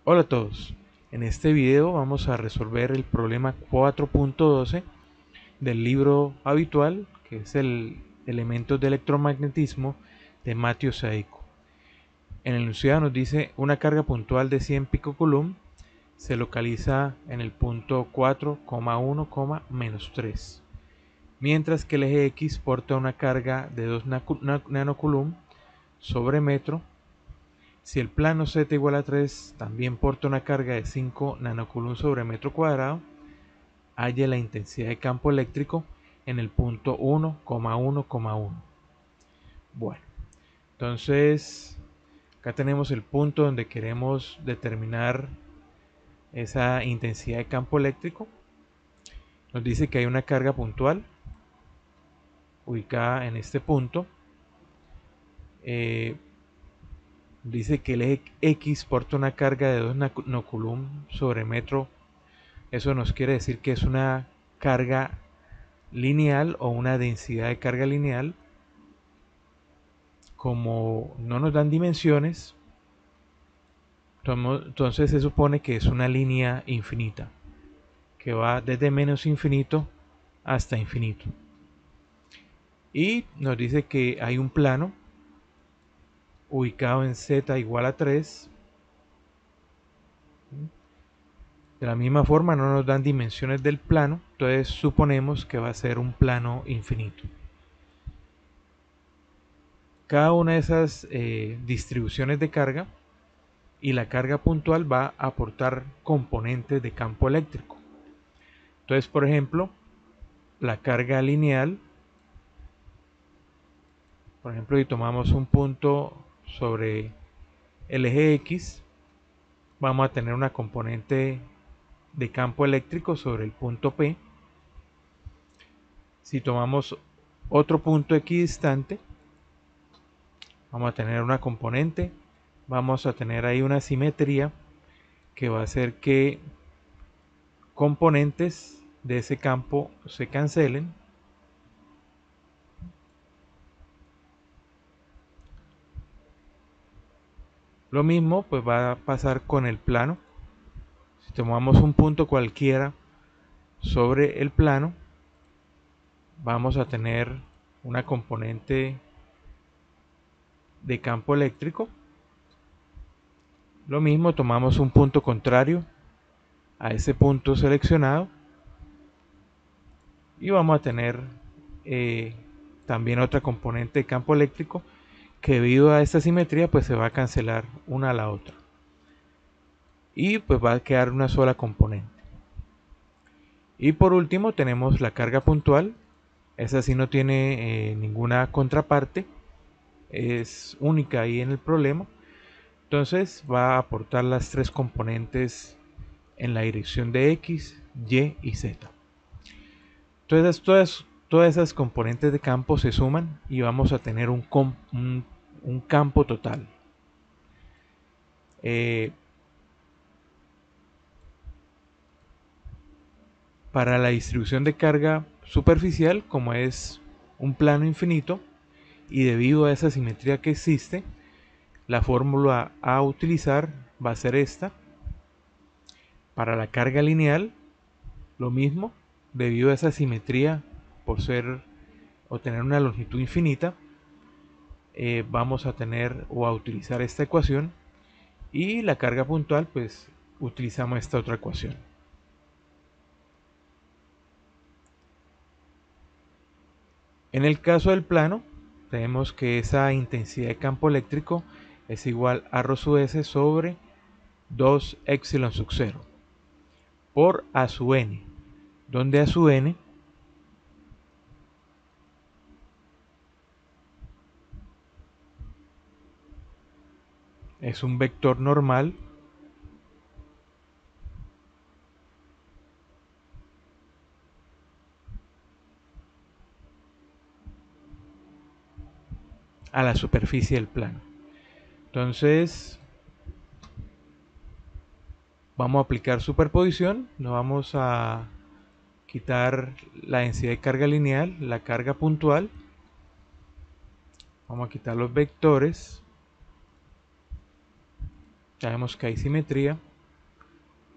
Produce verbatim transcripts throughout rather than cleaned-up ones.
Hola a todos, en este video vamos a resolver el problema cuatro punto doce del libro habitual, que es el Elementos de electromagnetismo de Matthew Saico. En el enunciado nos dice una carga puntual de cien picocoulomb se localiza en el punto cuatro coma uno, menos tres, mientras que el eje X porta una carga de dos nanocoulomb sobre metro. Si el plano Z igual a tres también porta una carga de cinco nanocoulomb sobre metro cuadrado, halla la intensidad de campo eléctrico en el punto uno coma uno coma uno. Bueno, entonces acá tenemos el punto donde queremos determinar esa intensidad de campo eléctrico. Nos dice que hay una carga puntual ubicada en este punto. Eh, dice que el eje X porta una carga de dos nanocoulomb sobre metro. Eso nos quiere decir que es una carga lineal o una densidad de carga lineal. Como no nos dan dimensiones, entonces se supone que es una línea infinita, que va desde menos infinito hasta infinito. Y nos dice que hay un plano ubicado en Z igual a tres. De la misma forma no nos dan dimensiones del plano, entonces suponemos que va a ser un plano infinito. Cada una de esas eh, distribuciones de carga y la carga puntual va a aportar componentes de campo eléctrico. Entonces, por ejemplo, la carga lineal, por ejemplo, si tomamos un punto sobre el eje X, vamos a tener una componente de campo eléctrico sobre el punto P. Si tomamos otro punto equidistante, vamos a tener una componente, vamos a tener ahí una simetría que va a hacer que componentes de ese campo se cancelen. Lo mismo pues va a pasar con el plano. Si tomamos un punto cualquiera sobre el plano, vamos a tener una componente de campo eléctrico. Lo mismo, tomamos un punto contrario a ese punto seleccionado y vamos a tener eh, también otra componente de campo eléctrico que debido a esta simetría pues se va a cancelar una a la otra y pues va a quedar una sola componente. Y por último tenemos la carga puntual. Esa sí no tiene eh, ninguna contraparte, es única ahí en el problema. Entonces va a aportar las tres componentes en la dirección de X, Y y Z. Entonces todas, todas esas componentes de campo se suman y vamos a tener un, un, un campo total. Eh, para la distribución de carga superficial, como es un plano infinito, y debido a esa simetría que existe, la fórmula a utilizar va a ser esta. Para la carga lineal, lo mismo, debido a esa simetría, por ser o tener una longitud infinita, eh, vamos a tener o a utilizar esta ecuación, y la carga puntual, pues utilizamos esta otra ecuación. En el caso del plano, tenemos que esa intensidad de campo eléctrico es igual a ρ sub s sobre dos epsilon sub cero por A sub n, donde A sub n es un vector normal a la superficie del plano. Entonces vamos a aplicar superposición, nos vamos a quitar la densidad de carga lineal, la carga puntual, vamos a quitar los vectores, ya vemos que hay simetría,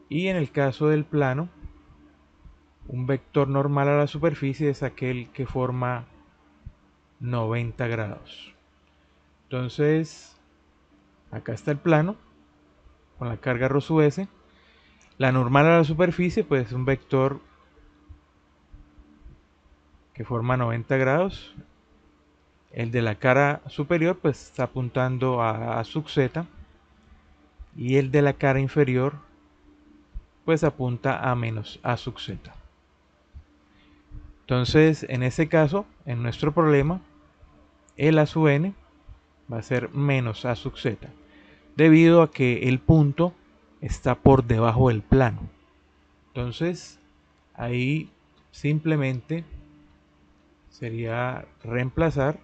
Y en el caso del plano, un vector normal a la superficie es aquel que forma noventa grados. Entonces, acá está el plano con la carga ρ sub s. La normal a la superficie, pues es un vector que forma noventa grados. El de la cara superior, pues está apuntando a, a sub z. Y el de la cara inferior, pues apunta a menos a sub z. Entonces, en este caso, en nuestro problema, el a sub n va a ser menos a sub z, debido a que el punto está por debajo del plano. Entonces, ahí simplemente sería reemplazar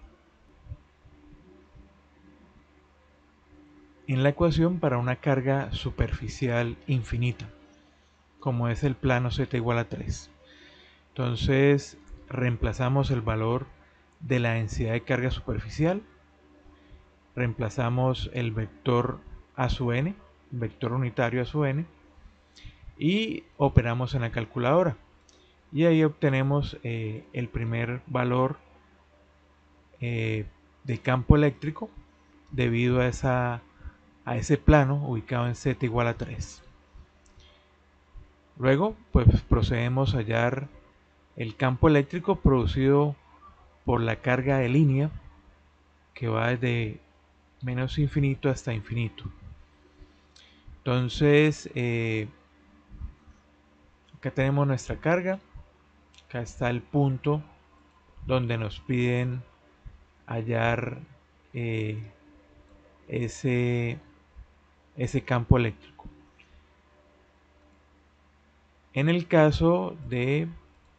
en la ecuación para una carga superficial infinita, como es el plano z igual a tres. Entonces, reemplazamos el valor de la densidad de carga superficial, reemplazamos el vector a sub n, vector unitario a sub n, y operamos en la calculadora. Y ahí obtenemos eh, el primer valor eh, de campo eléctrico debido a, esa, a ese plano ubicado en z igual a tres. Luego, pues procedemos a hallar el campo eléctrico producido por la carga de línea que va desde menos infinito hasta infinito. Entonces, eh, acá tenemos nuestra carga. Acá está el punto donde nos piden hallar eh, ese, ese campo eléctrico. En el caso de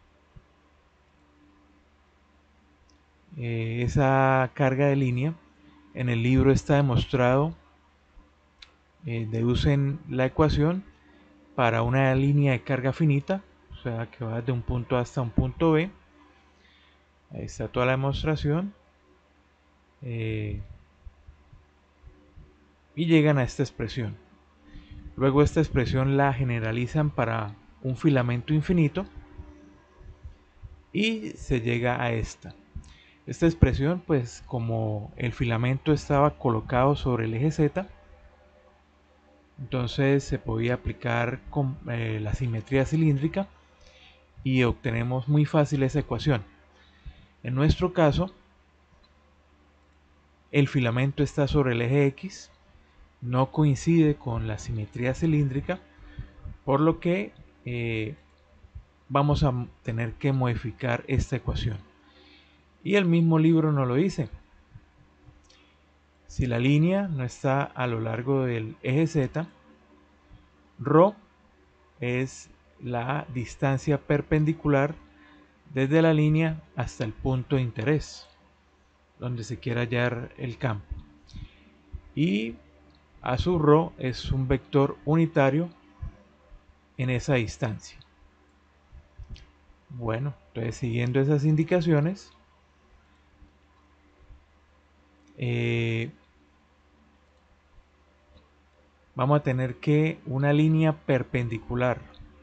eh, esa carga de línea, en el libro está demostrado, eh, deducen la ecuación para una línea de carga finita, o sea que va de un punto A hasta un punto B. Ahí está toda la demostración. Eh, y llegan a esta expresión. Luego esta expresión la generalizan para un filamento infinito y se llega a esta. Esta expresión, pues como el filamento estaba colocado sobre el eje Z, entonces se podía aplicar con eh, la simetría cilíndrica y obtenemos muy fácil esa ecuación. En nuestro caso, el filamento está sobre el eje X, no coincide con la simetría cilíndrica, por lo que eh, vamos a tener que modificar esta ecuación. Y el mismo libro nos lo dice. Si la línea no está a lo largo del eje Z, ρ es la distancia perpendicular desde la línea hasta el punto de interés, donde se quiera hallar el campo. Y a sub ρ es un vector unitario en esa distancia. Bueno, entonces siguiendo esas indicaciones, eh, vamos a tener que una línea perpendicular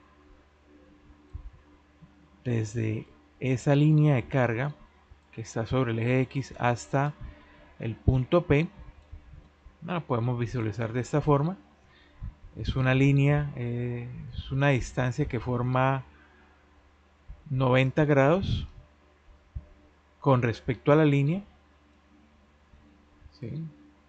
desde esa línea de carga que está sobre el eje X hasta el punto P. La podemos visualizar de esta forma. Es una línea, eh, es una distancia que forma noventa grados con respecto a la línea. ¿Sí?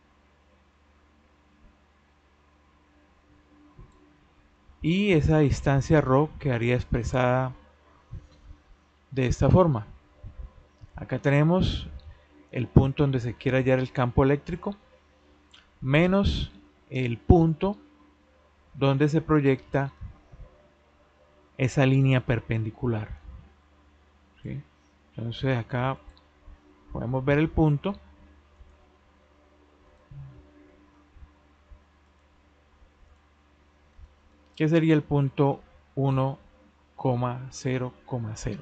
Y esa distancia ρ quedaría expresada de esta forma. Acá tenemos el punto donde se quiere hallar el campo eléctrico menos el punto donde se proyecta esa línea perpendicular. ¿Sí? Entonces acá podemos ver el punto que sería el punto uno coma cero coma cero.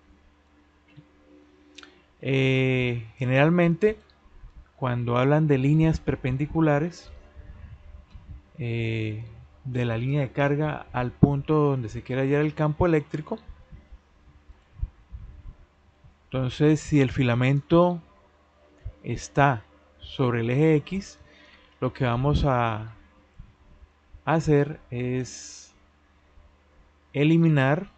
Eh, generalmente cuando hablan de líneas perpendiculares, eh, de la línea de carga al punto donde se quiera hallar el campo eléctrico. Entonces, si el filamento está sobre el eje X, lo que vamos a hacer es eliminar,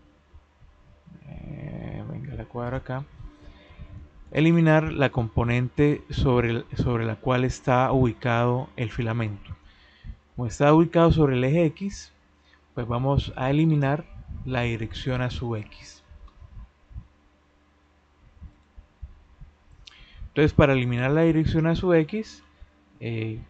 eh, venga la cuadra acá, eliminar la componente sobre, el, sobre la cual está ubicado el filamento. Como está ubicado sobre el eje X, pues vamos a eliminar la dirección a su X. Entonces, para eliminar la dirección a su X, eh,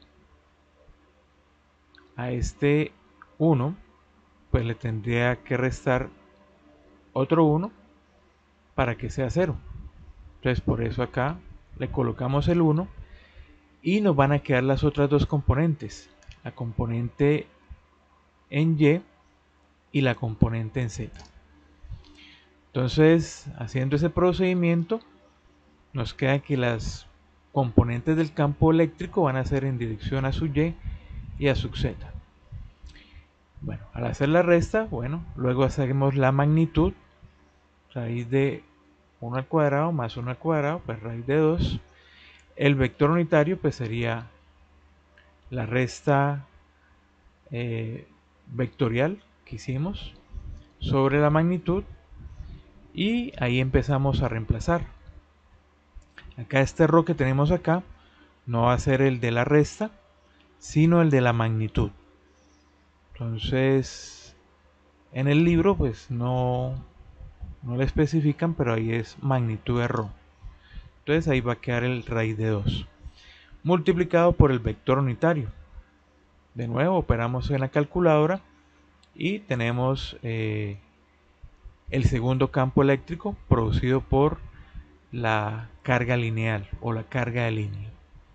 a este uno, pues le tendría que restar otro uno para que sea cero. Entonces, por eso acá le colocamos el uno y nos van a quedar las otras dos componentes, la componente en Y y la componente en Z. Entonces, haciendo ese procedimiento, nos queda que las componentes del campo eléctrico van a ser en dirección a su Y y a su Z. Bueno, al hacer la resta, bueno, luego hacemos la magnitud, raíz de uno al cuadrado más uno al cuadrado, pues raíz de dos. El vector unitario pues sería la resta eh, vectorial que hicimos sobre la magnitud, y ahí empezamos a reemplazar. Acá este error que tenemos acá no va a ser el de la resta, sino el de la magnitud. Entonces, en el libro pues no, no le especifican, pero ahí es magnitud error. Entonces ahí va a quedar el raíz de dos multiplicado por el vector unitario. De nuevo operamos en la calculadora y tenemos eh, el segundo campo eléctrico producido por la carga lineal o la carga de línea,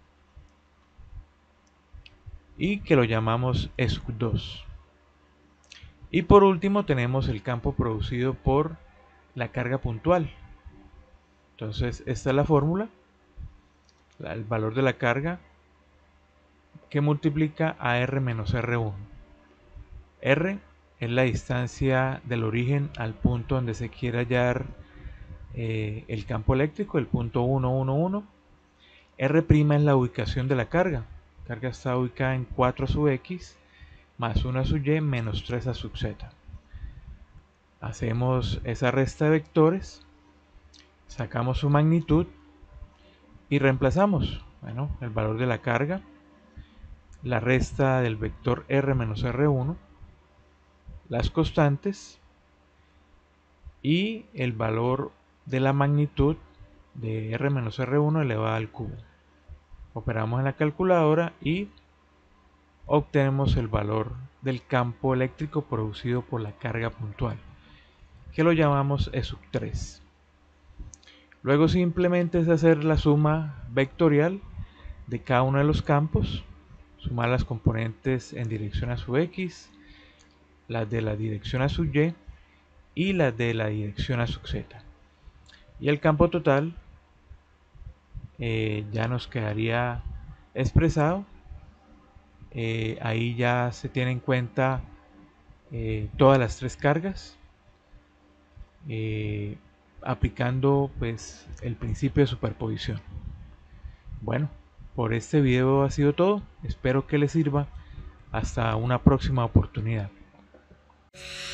y que lo llamamos E sub dos. Y por último tenemos el campo producido por la carga puntual. Entonces esta es la fórmula, el valor de la carga que multiplica a R menos R uno. R es la distancia del origen al punto donde se quiere hallar eh, el campo eléctrico, el punto uno uno uno. R' es la ubicación de la carga. La carga está ubicada en cuatro a su X más uno a su Y menos tres a su Z. Hacemos esa resta de vectores, sacamos su magnitud y reemplazamos, bueno, el valor de la carga, la resta del vector R menos R uno, las constantes y el valor de la magnitud de R menos R uno elevado al cubo. Operamos en la calculadora y obtenemos el valor del campo eléctrico producido por la carga puntual, que lo llamamos E sub tres. Luego simplemente es hacer la suma vectorial de cada uno de los campos, sumar las componentes en dirección a su X, las de la dirección a su Y y las de la dirección a su Z. Y el campo total eh, ya nos quedaría expresado. Eh, ahí ya se tiene en cuenta eh, todas las tres cargas, eh, aplicando pues el principio de superposición. Bueno, por este video ha sido todo, espero que les sirva. Hasta una próxima oportunidad.